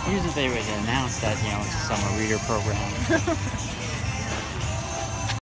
Usually they would announce that, you know, it's a summer reader program.